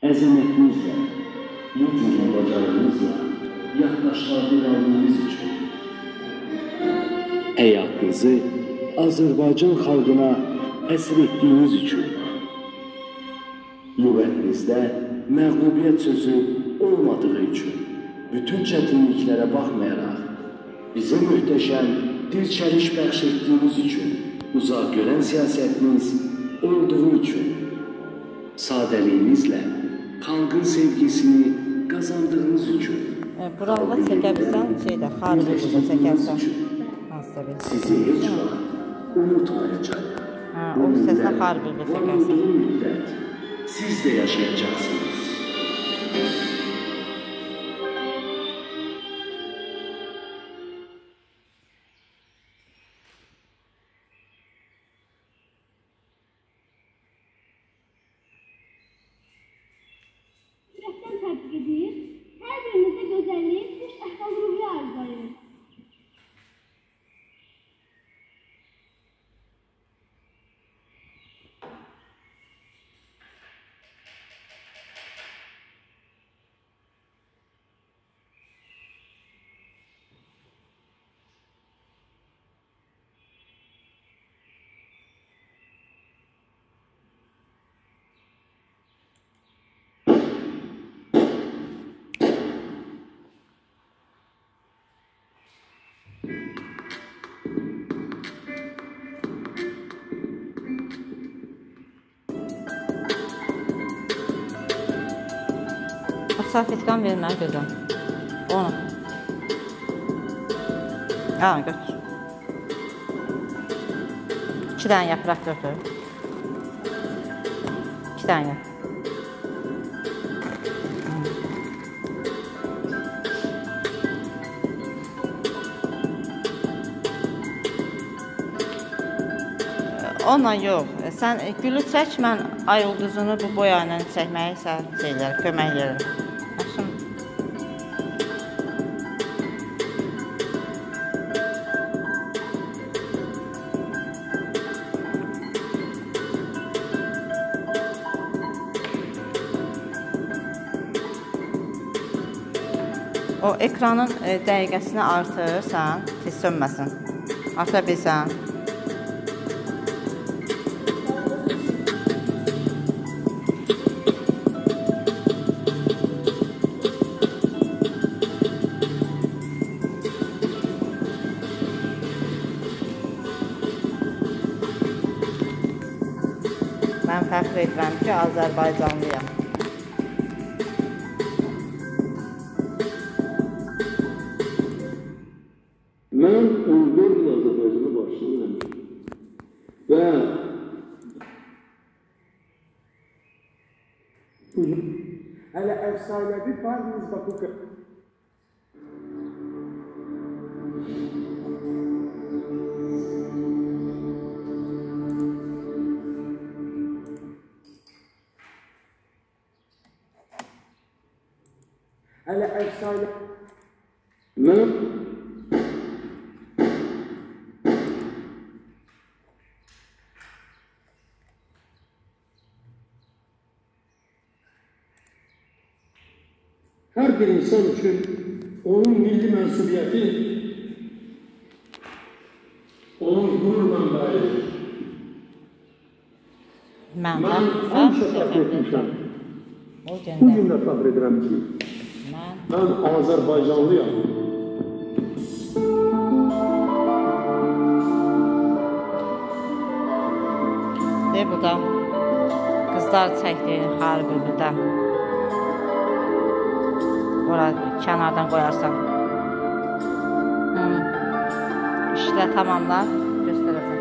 əzəmətinizlə, lütfünlə, bacarığınızla yaddaşlarda qaldığınız üçün, həyatınızı Azərbaycan xalqına əsr etdiyiniz üçün, lüğətinizdə məğlubiyyət sözü olmadığı üçün, bütün çətinliklərə baxmayaraq, bizə möhtəşəm dirçəliş bəxş etdiyiniz üçün, uzaq görən siyasətiniz olduğu üçün, sadəliyinizlə xalqın sevgisini qazandığınız üçün, buralı çəkə bilsən, xarici burada çəkərsən. sizi heç vaxt unutmayacaq. O səslə xarici burada çəkərsən. Olduğu müddət siz də yaşayacaqsınız. Tətbiq edir, hər birinizə gözəllik, xoş əxlaq-ruhiyyə arzulayır. Safetkan verin mənə gözəm. Onu. Götür. 2 dənə yaprak götür. 2 dənə. Onunla yox. Sən gülü çək, mən ay ulduzunu bu boya ilə çəkməyi kömək edirəm. O ekranın dəqiqəsini artırsan, tez sönməsin. Artıra bilsən. Mən fəxr edirəm ki, Azərbaycanlıyam. Mən 14 il Azərbaycanı başlayıram və hələ əfsanəvi Parniz Bakuka hələ əfsanə mən hər bir insan üçün onun milli mənsubiyyəti onun qürur mənbəyidir. Mən həmişə fəxr etmişəm. Bugün də fəxr edirəm ki, mən Azərbaycanlıyam. Bu da qızlar çəkdi xarici burada. Ora kənardan qoyarsan. İşlə tamamlar, göstərəcəm.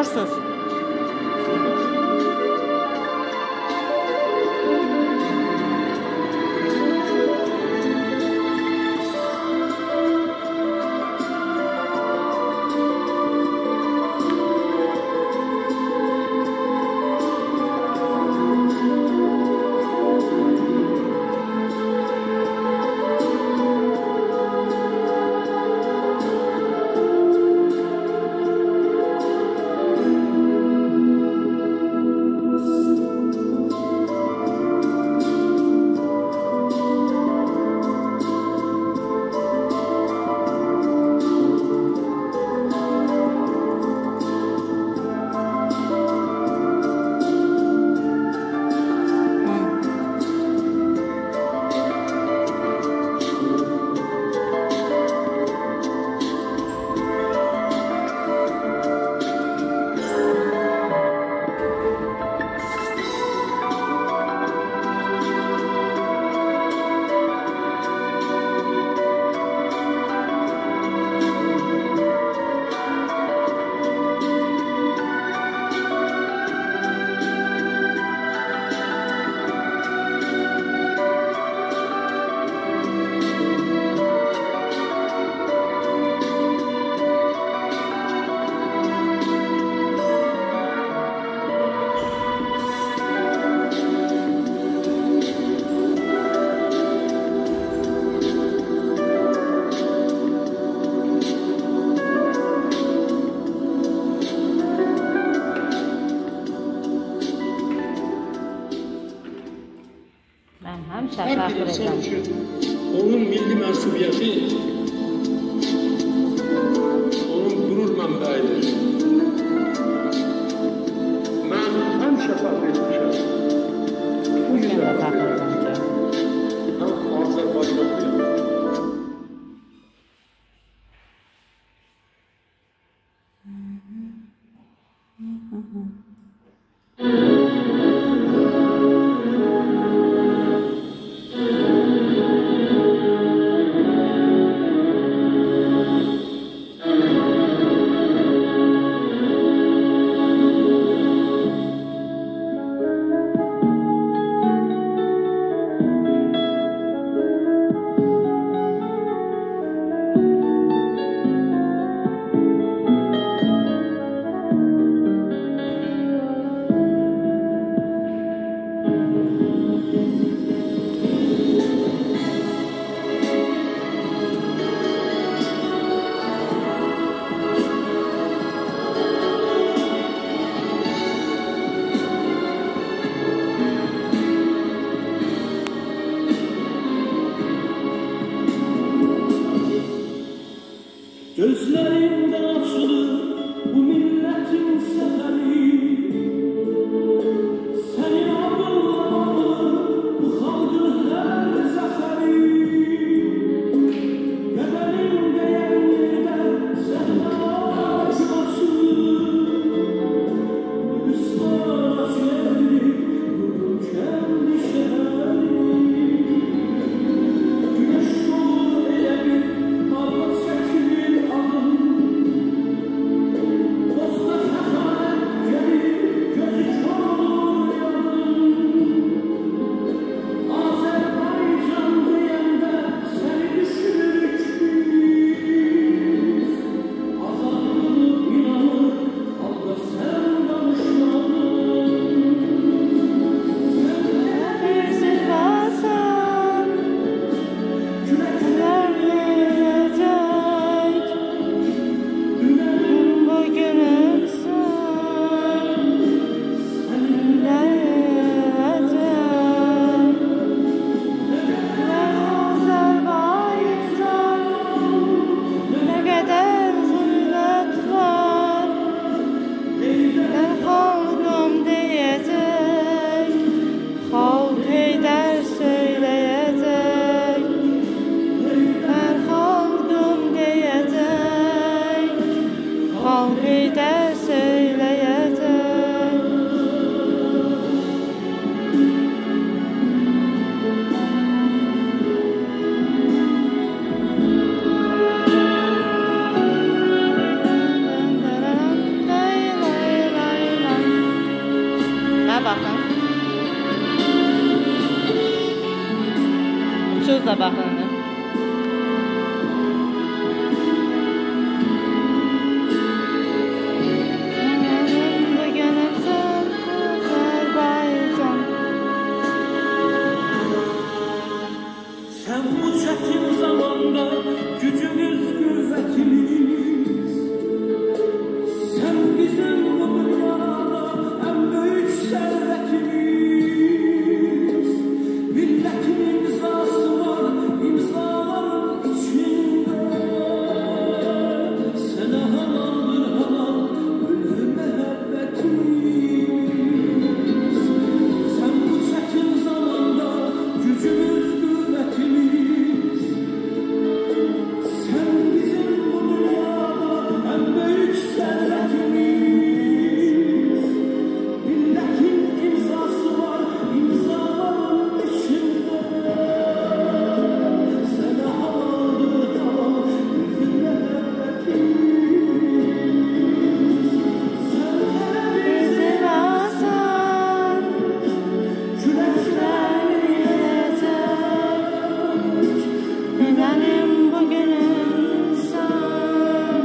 oxursunuz. Mən həmişə Hər bir fəxr insan edirəm. üçün onun milli mənsubiyyəti onun qürur mənbəyidir. Mən həmişə fəxr etmişəm. Bu gün də fəxr edirəm. Mən Azərbaycanlıyam. baxın. Uçuz da baxın. Sen bu çetin zamanda gücümüz, kuvvetimiz. Sen bizim bu dünyada en büyük servetimiz. Milletin imzası var, imzaların içinde. Sana halaldır halal, ölür mehabbetimiz. Sen bu çetin zamanda gücümüz, kuvvetimiz. Sen bizim bu dünyada en büyük servetimiz. Milletin imzası var, imzaların içinde. Sana halaldır halal, bizim mehabbetimiz. Sen Bizi lazım, kürekler benim bugünümsən,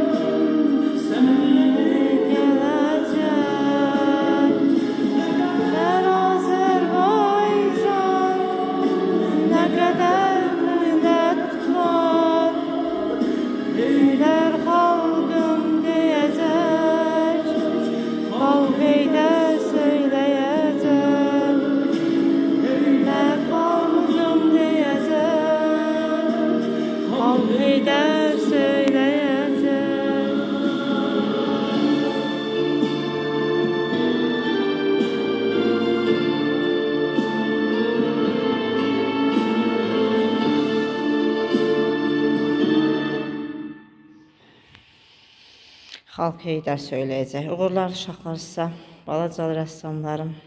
gələcək. Mən Azərbaycan, nə qədər millət var, Heydər xalqım deyəcək, xalq Heydər söyləyəcək. Heydər xalqım deyəcək, xalq Heydər söyləyəcək. Xalq Heydər söyləyəcək. Uğurlar uşaqlar sizə, balacalı rəssamlarım.